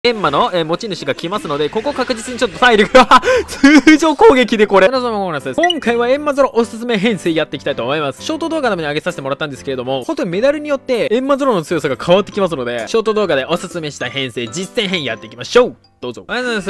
エンマの、持ち主が来ますので、ここ確実にちょっと体力が通常攻撃でこれ。皆様ごめんなさい。今回はエンマゾロおすすめ編成やっていきたいと思います。ショート動画のために上げさせてもらったんですけれども、本当にメダルによってエンマゾロの強さが変わってきますので、ショート動画でおすすめした編成、実践編やっていきましょう。どうぞ。はい、そうです。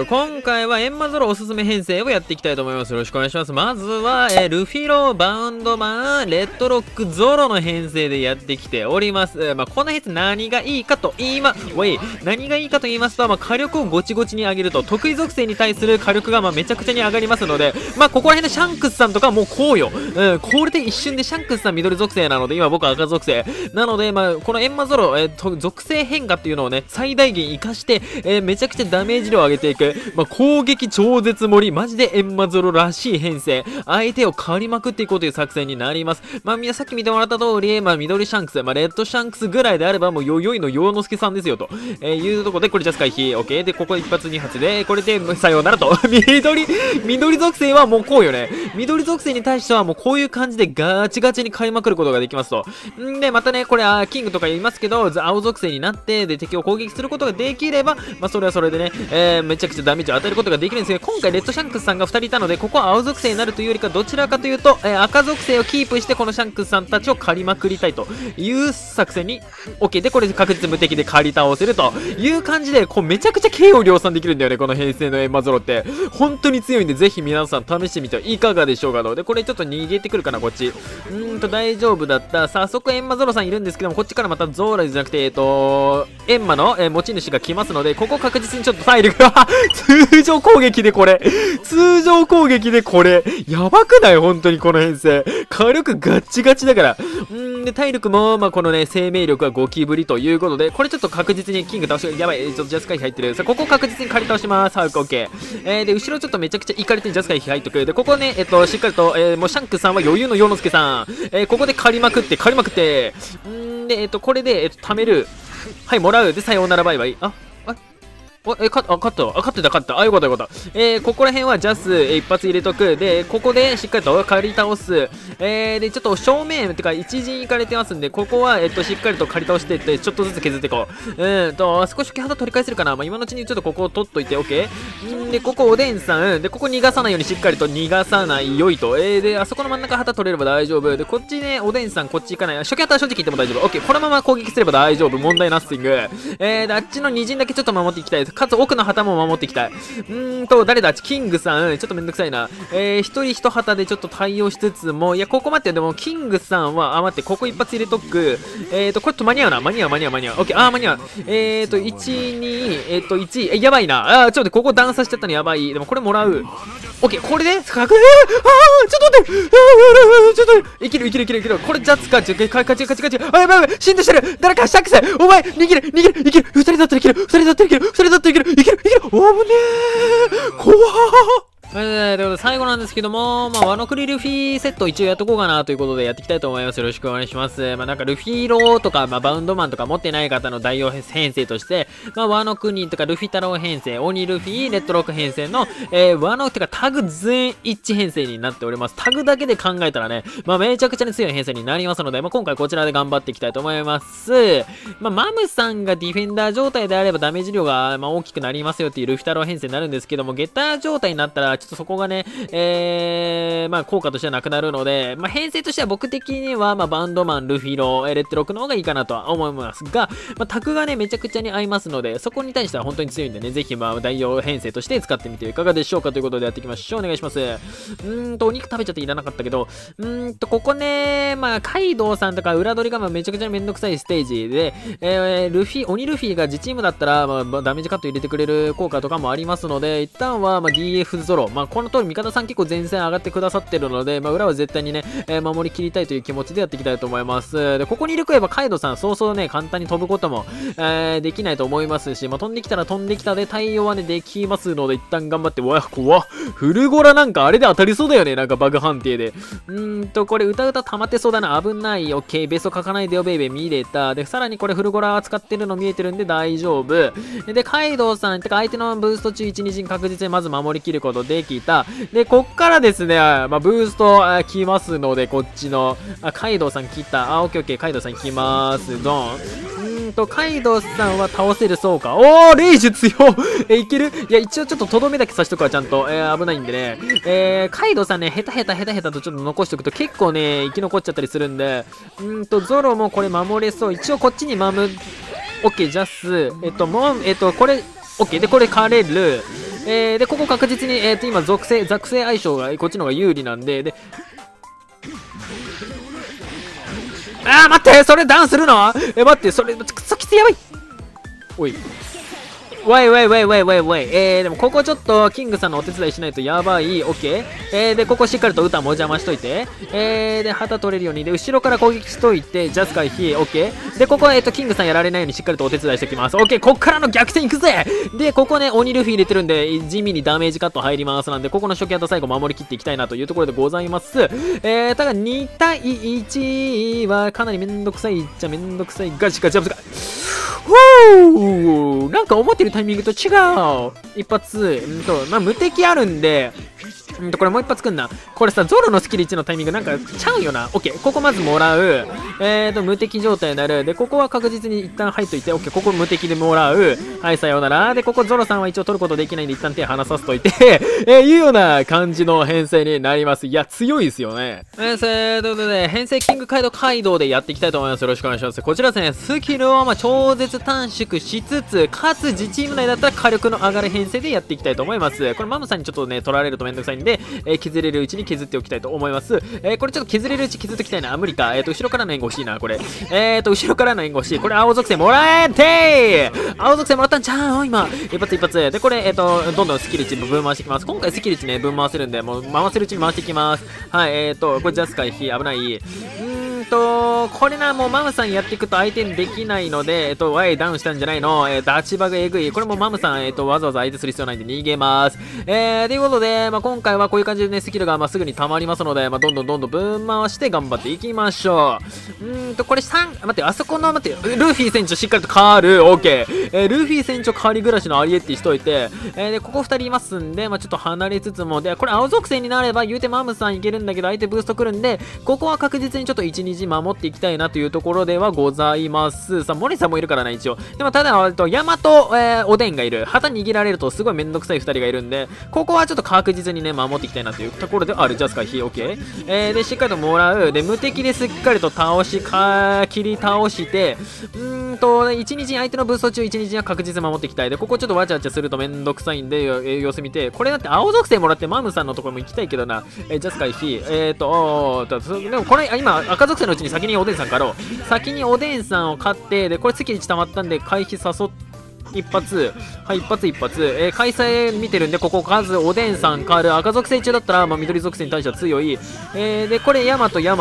今回はエンマゾロおすすめ編成をやっていきたいと思います。よろしくお願いします。まずは、ルフィロ、バウンドマン、レッドロック、ゾロの編成でやってきております。この編成何がいいかと言いますと、火力をゴチゴチに上げると、得意属性に対する火力がめちゃくちゃに上がりますので、ここら辺でシャンクスさんとかもうこうよ。これで一瞬でシャンクスさん緑属性なので、今僕は赤属性。なので、このエンマゾロ、属性変化っていうのをね、最大限活かして、めちゃくちゃダメージ量を上げていく。攻撃超絶盛り。マジでエンマゾロらしい編成。相手を狩りまくっていこうという作戦になります。さっき見てもらった通り、緑シャンクス、レッドシャンクスぐらいであれば、もうよよいの洋之助さんですよ、というところで、これジャス回避。OK。で、ここ一発二発で、これで、さようならと。緑属性はもうこうよね。緑属性に対してはもうこういう感じでガチガチに狩りまくることができますと。んで、またね、これ、キングとか言いますけど、青属性になって、で、敵を攻撃することができれば、それはそれでね、めちゃくちゃダメージを与えることができるんですけど、今回レッドシャンクスさんが2人いたので、ここは青属性になるというよりか、どちらかというと、赤属性をキープして、このシャンクスさんたちを狩りまくりたいという作戦に、OK。で、これで確実無敵で狩り倒せるという感じで、めちゃくちゃ K を量産できるんだよね、この編成のエンマゾロって。本当に強いんで、ぜひ皆さん試してみてはいかがでしょうかと。で、これちょっと逃げてくるかな、こっち。大丈夫だった。早速エンマゾロさんいるんですけども、こっちからまたゾーラじゃなくて、エンマの、持ち主が来ますので、ここ確実にちょっと体力が通常攻撃でこれ。やばくない？本当にこの編成。火力ガッチガチだから。で、体力も、このね、生命力はゴキブリということで、これちょっと確実にキング倒し、やばい、ちょっとジャス回避入ってる。さあ、ここ確実に狩り倒します。はい、オッケー。で、後ろちょっとめちゃくちゃイカれてジャス回避入っとく。で、ここね、しっかりと、もうシャンクさんは余裕の洋之助さん。ここで狩りまくって、で、これで、貯める。はい、もらう。で、さようならバイバイ。勝った。よかった。ここら辺はジャス、一発入れとく。で、ここでしっかりと狩り倒す。で、ちょっと正面、ってか、一陣いかれてますんで、ここは、しっかりと狩り倒していって、ちょっとずつ削っていこう。少し肌取り返せるかな。今のうちにちょっとここを取っといて、OK？で、ここおでんさん。で、ここ逃がさないようにしっかりと逃がさないよいと。で、あそこの真ん中旗取れれば大丈夫。で、こっちね、おでんさんこっち行かない。初期旗は正直言っても大丈夫。OK。このまま攻撃すれば大丈夫。問題ナッシング。で、あっちの二陣だけちょっと守っていきたいです。かつ奥の旗も守っていきたい。誰だキングさん。ちょっとめんどくさいな。一人一旗でちょっと対応しつつも、いや、ここ待ってよ。でも、キングさんは、待って、ここ一発入れとく。これと間に合うな。間に合う。オッケー、間に合う。1、2、1、やばいな。ちょっと待って、ここ段差しちゃったのやばい。でも、これもらう。オッケー、これで、ちょっと待って、いける。これジャツか、勝ち。やばい、死んでしてる。誰か、シャックス、お前、逃げる。いける。二人だったらいける。おぶねー。怖ー。ということで最後なんですけども、ワノクリルフィセット一応やっとこうかなということでやっていきたいと思います。よろしくお願いします。なんかルフィローとか、バウンドマンとか持ってない方の代用編成として、ワノ国とかルフィ太郎編成、鬼ルフィ、レッドロック編成の、ワノってかタグ全一致編成になっております。タグだけで考えたらね、めちゃくちゃに強い編成になりますので、今回こちらで頑張っていきたいと思います。マムさんがディフェンダー状態であればダメージ量が大きくなりますよっていうルフィ太郎編成になるんですけども、ゲッター状態になったら、ちょっとそこがね、効果としてはなくなるので、編成としては僕的には、バンドマン、ルフィロー、レッドロックの方がいいかなとは思いますが、タグがね、めちゃくちゃに合いますので、そこに対しては本当に強いんでね、ぜひ、代用編成として使ってみてはいかがでしょうかということでやっていきましょう。お願いします。お肉食べちゃっていらなかったけど、ここね、カイドウさんとか裏取りがめちゃくちゃめんどくさいステージで、鬼ルフィが自チームだったら、ダメージカット入れてくれる効果とかもありますので、一旦は、DF ゾロ、この通り味方さん結構前線上がってくださってるので、裏は絶対にね、守り切りたいという気持ちでやっていきたいと思います。で、ここにいるくればカイドウさん、そうそうね、簡単に飛ぶことも、できないと思いますし、飛んできたら飛んできたで対応はね、できますので、一旦頑張って、怖っ。フルゴラなんかあれで当たりそうだよね、なんかバグ判定で。これ歌溜まってそうだな、危ない。オッケー、ベスト書かないでよ、ベイベー、見れた。で、さらにこれフルゴラ使ってるの見えてるんで大丈夫。で、カイドウさん、てか相手のブースト中1、2陣確実にまず守りきることできた。で、こっからですね、ブースト来ますので、こっちの、カイドウさん来た。オッケー、カイドウさん来ます。ドン。 カイドウさんは倒せるそうか。おー、レイジ強いける。いや、一応ちょっととどめだけさしとくわ、ちゃんと。危ないんでね。カイドウさんね、下手とちょっと残しておくと結構ね、生き残っちゃったりするんで、ゾロもこれ守れそう。一応こっちにオッケー、ジャス。これ、オッケー。で、これカレル。で、ここ確実に、今、属性相性が、こっちの方が有利なんで、で、待ってそれダウンするの待って、それ、くそきつやばいおい。わい。でもここちょっとキングさんのお手伝いしないとやばい。オッケー。で、ここしっかりと歌も邪魔しといて。で、旗取れるように。で、後ろから攻撃しといて、ジャス回避。オッケー。で、ここはキングさんやられないようにしっかりとお手伝いしておきます。オッケー。こっからの逆転いくぜで、ここね、鬼ルフィ入れてるんで、地味にダメージカット入ります。なんで、ここの初期と最後守りきっていきたいなというところでございます。ただ、2対1はかなりめんどくさいっちゃめんどくさい。ガチガチ。なんか思ってるタイミングと違う。一発、無敵あるんで、これもう一発くんな。これさ、ゾロのスキル1のタイミングなんかちゃうよな。オッケー。ここまずもらう。無敵状態になる。で、ここは確実に一旦入っといて、オッケー。ここ無敵でもらう。はい、さようなら。で、ここゾロさんは一応取ることできないんで、一旦手離させといて、いうような感じの編成になります。いや、強いですよね。ということで、編成キングカイドウでやっていきたいと思います。よろしくお願いします。こちらですね、スキルを超絶短縮しつつ、かつ自チーム内だったら火力の上がる編成でやっていきたいと思います。これマムさんにちょっとね、取られるとめんどくさいんで、削れるうちに削っておきたいと思います。これちょっと削れるうち削っておきたいな。無理か。後ろからの援護欲しいな、これ。後ろからの援護欲しい。これ青属性もらえてー青属性もらったんちゃう今。一発。で、これ、どんどんスキル値分回していきます。今回スキル値ね、分回せるんで、もう回せるうちに回していきます。はい、これジャス回避、危ない。これな、もうマムさんやっていくと相手にできないので、ワイダウンしたんじゃないの。ダチバグえぐい。これもマムさん、わざわざ相手する必要ないんで逃げます。ということで、今回はこういう感じでね、スキルがすぐに溜まりますので、どんどん分回して頑張っていきましょう。これ待って、あそこの、ルフィ船長しっかりと変わる。オッケー。ルフィ船長変わり暮らしのアリエッティしといて、で、ここ2人いますんで、ちょっと離れつつも、で、これ青属性になれば言うてマムさんいけるんだけど、相手ブースト来るんで、ここは確実にちょっと1、2時守っていきたいなというところではございます。さあ、モリさんもいるからな、一応。でも、ただ、ヤマと、おでんがいる。旗握られるとすごいめんどくさい2人がいるんで、ここはちょっと確実にね、守っていきたいなというところである。ジャスカーヒー、オッケー。で、しっかりともらう。で、無敵でしっかりと切り倒して、1日相手のブースト中1日は確実に守っていきたい。で、ここちょっとわちゃわちゃするとめんどくさいんで、様子見て、これだって青属性もらってマムさんのところも行きたいけどな。ジャスカーヒー、でもこれ、今、赤属性のうちに先におでんさん狩ろう。先におでんさんを買って、で、これスキル1溜まったんで、回避誘って、一発。はい、一発。開催見てるんで、ここ数、おでんさん変わる。赤属性中だったら、緑属性に対しては強い。で、これ、ヤマト。で、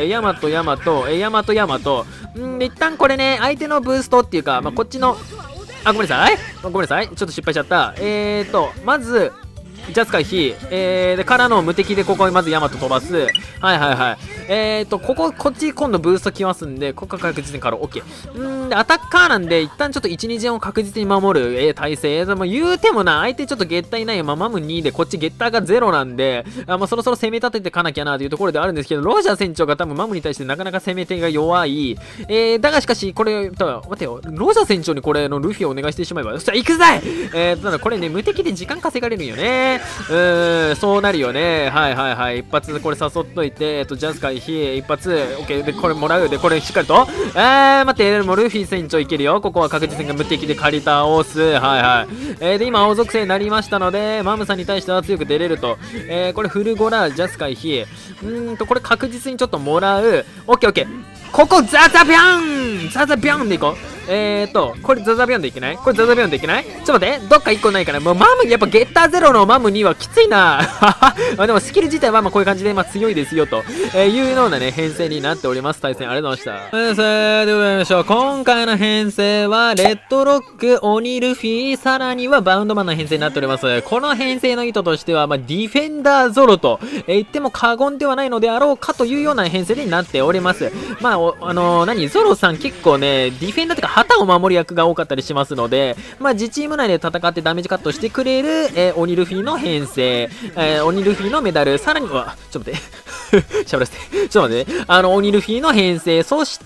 一旦これね、相手のブーストっていうか、こっちの、ごめんなさい。ちょっと失敗しちゃった。まず、ジャス回避。で、からの無敵でここにまずヤマト飛ばす。はい。こっち今度ブースト来ますんで、ここ確実にからオッケー。で、アタッカーなんで、一旦ちょっと1、2陣を確実に守る、体勢。でも言うてもな、相手ちょっとゲッターいないよ。マム2で、こっちゲッターが0なんで、そろそろ攻め立ててかなきゃなというところであるんですけど、ロジャー船長が多分マムに対してなかなか攻め手が弱い。だがしかし、これ、待てよ、ロジャー船長にこれのルフィをお願いしてしまえば、よっしゃ、行くぜただこれね、無敵で時間稼がれるんよね。そうなるよね。はい。一発これ誘っといて、ジャス回避、一発、オッケー。で、これもらう。で、これしっかりと、待って、もうルフィ船長いけるよ。ここは確実に無敵で借り倒す。はい。で、今、青属性になりましたので、マムさんに対しては強く出れると。これフルゴラ、ジャス回避。これ確実にちょっともらう。オッケー。ここ、ザザビャンでいこう。これザザビョンでいけない？これザザビョンでいけない？ちょっと待って、どっか1個ないかな。もうマム、やっぱゲッターゼロのマム2はきついな。でもスキル自体はこういう感じで強いですよと、いうようなね、編成になっております。対戦ありがとうございました。でございましょう。今回の編成は、レッドロック、鬼ルフィ、さらにはバウンドマンの編成になっております。この編成の意図としては、ディフェンダーゾロと、言っても過言ではないのであろうかというような編成になっております。ゾロさん結構ね、ディフェンダーとか旗を守る役が多かったりしますので、自チーム内で戦ってダメージカットしてくれる、鬼ルフィの編成、鬼ルフィのメダル、さらには、ちょっと待って。 喋らせて。ちょっと待ってね。鬼ルフィの編成、そして、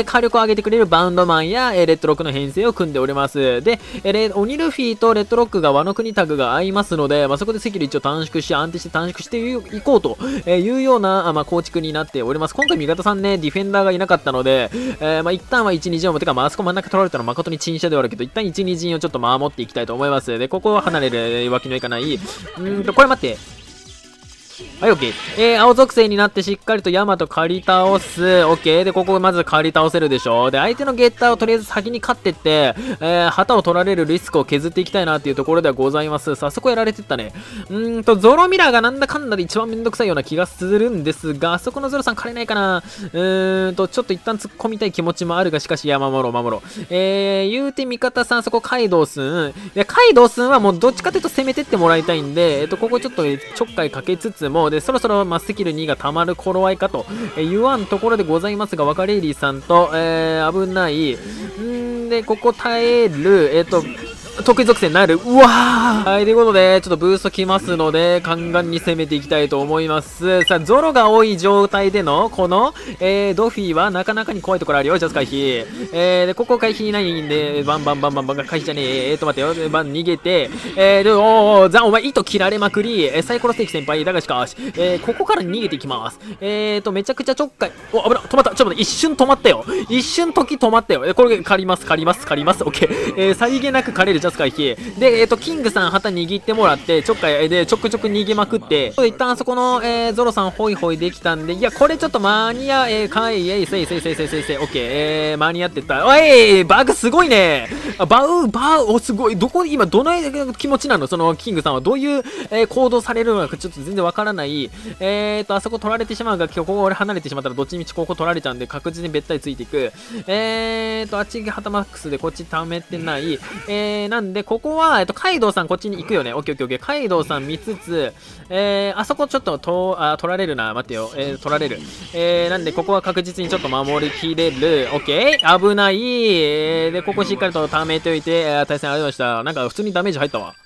火力を上げてくれるバウンドマンや、レッドロックの編成を組んでおります。で、鬼ルフィとレッドロックがワノ国タグが合いますので、まあ、そこでセキュリティを短縮し、安定して短縮していこうというような、まあ、構築になっております。今回味方さんね、ディフェンダーがいなかったので、まあ、一旦は1、2陣を、てか、まあ、あそこ真ん中取られたのは誠に陳謝ではあるけど、一旦1、2陣をちょっと守っていきたいと思います。で、ここは離れるわけにはいかない。これ待って。はい、オッケー。青属性になってしっかりとヤマト狩り倒す。オッケー。で、ここまず狩り倒せるでしょ。で、相手のゲッターをとりあえず先に勝ってって、旗を取られるリスクを削っていきたいなっていうところではございます。さあ、そこやられてったね。ゾロミラーがなんだかんだで一番めんどくさいような気がするんですが、あそこのゾロさん狩れないかな。ちょっと一旦突っ込みたい気持ちもあるが、しかし、いや、守ろう。言うて味方さん、そこカイドウスン。で、カイドウスンはもうどっちかというと攻めてってもらいたいんで、ここちょっとちょっかいかけつつも、で、そろそろマスキル2が溜まる頃合いかと言わんところでございますが、ワカレイリーさんと、危ない。で、ここ耐える、得意属性になる。うわーはい、ということで、ちょっとブーストきますので、ガンガンに攻めていきたいと思います。さあ、ゾロが多い状態での、この、ドフィはなかなかに怖いところあるよ。ジャス回避。で、ここ回避ないんで、バン回避じゃねえ。待ってよ。逃げて、お前、糸切られまくり、サイコロステーキ先輩、だがしかし、ここから逃げていきます。めちゃくちゃちょっかい。危な、止まった。ちょっと待って、一瞬止まったよ。一瞬時止まったよ。これ、借ります。オッケー。さりげなく借りる。ジャス回避で、キングさん旗握ってもらってちょっかいでちょく逃げまくって一旦そこの、ゾロさんホイホイできたんで、いやこれちょっと間に合オッケー間に合ってったおいバグすごいねすごい今どの気持ちなのそのキングさんはどういう、行動されるのかちょっと全然わからないあそこ取られてしまうがここ俺離れてしまったらどっちみちここ取られちゃうんで確実にべったりついていくあっち旗マックスでこっち貯めてないなんで、ここは、カイドウさんこっちに行くよね。オッケー。カイドウさん見つつ、あそこちょっと取られるな。待ってよ。取られる。なんで、ここは確実にちょっと守りきれる。オッケー危ない。で、ここしっかりと貯めておいて、対戦ありました。なんか普通にダメージ入ったわ。